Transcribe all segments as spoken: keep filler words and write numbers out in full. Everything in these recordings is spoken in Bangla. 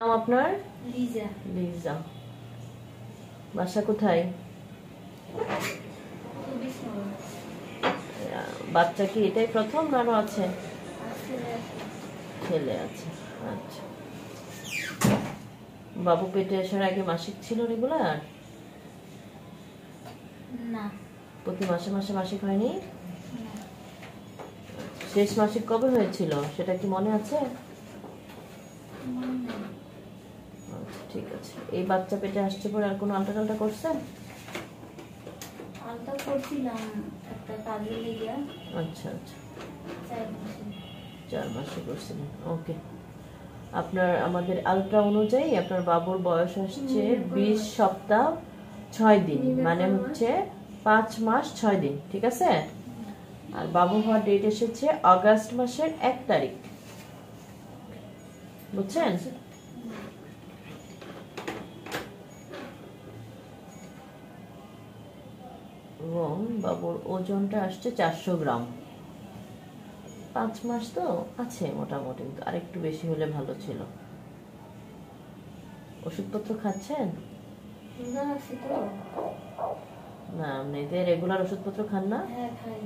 নাম আপনার? লিজা। লিজা। বাসা কোথায়? বাচ্চা কি এটাই প্রথম না আরো আছে? ছেলে আছে। আচ্ছা, বাবু পেটে আসার আগে মাসিক ছিল রেগুলার? না। প্রতি মাসে মাসে মাসিক হয়নি? শেষ মাসিক কবে হয়েছিল সেটা কি মনে আছে? আচ্ছা, ঠিক আছে। এই বাচ্চা পেটে আসছে পরে আর কোনো আলটা টালটা করছেন? আলটা করছিলাম একটা কাজে লেগে। আচ্ছা আচ্ছা, চার মাসে চার মাসে করছিলেন। ওকে, আপনার আমাদের আলট্রা অনুযায়ী আপনার বাবুর বয়স আসছে বিশ সপ্তাহ ছয় দিন, মানে হচ্ছে পাঁচ মাস ছয় দিন। ঠিক আছে? আর বাবু হওয়ার ডেট এসেছে আগস্ট মাসের এক তারিখ। বুঝছেন? এবং বাবুর ওজনটা আসছে চারশো গ্রাম। পাঁচ মাস তো আছে মোটামুটি, কিন্তু আরেকটু বেশি হলে ভালো ছিল। ওষুধপত্র খাচ্ছেন? না, এমনিতে রেগুলার ওষুধপত্র খান না? হ্যাঁ, খাই।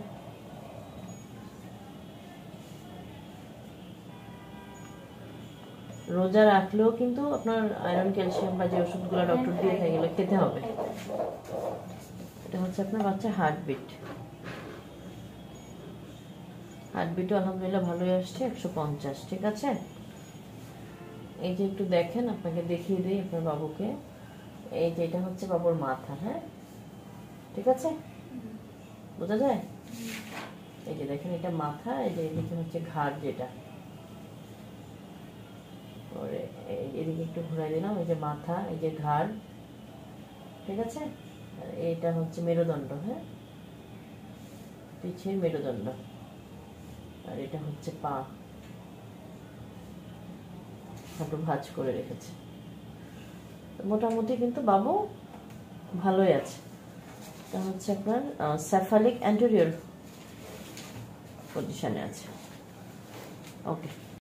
রোজা রাখলেও কিন্তু আপনার আয়রন ক্যালসিয়াম বা যে ওষুধগুলো ডক্টর দিয়ে থাকে এগুলো খেতে হবে। এটা হচ্ছে আপনার বাচ্চা হার্টবিট। হার্টবিটও আলহামদুলিল্লাহ ভালোই আসছে, একশো পঞ্চাশ। ঠিক আছে? এই যে একটু দেখেন, আপনাকে দেখিয়ে দিই আপনার বাবুকে। এই যে এটা হচ্ছে বাবুর মাথা। হ্যাঁ, ঠিক আছে? বোঝা যায়? এই যে দেখেন, এটা মাথা, এই যে এদিকে হচ্ছে ঘাড়, যেটা পরে এদিকে একটু ঘুরাই দিলাম। এই যে মাথা, এই যে ঘাড়। ঠিক আছে? এইটা হচ্ছে মেরুদণ্ড। হ্যাঁ, পিছের মেরুদণ্ড। আর এটা হচ্ছে পা, হাঁটু ভাঁজ করে রেখেছে। মোটামুটি কিন্তু বাবু ভালোই আছে। এটা হচ্ছে আপনার সেফালিক অ্যান্টেরিয়র পজিশনে আছে। ওকে।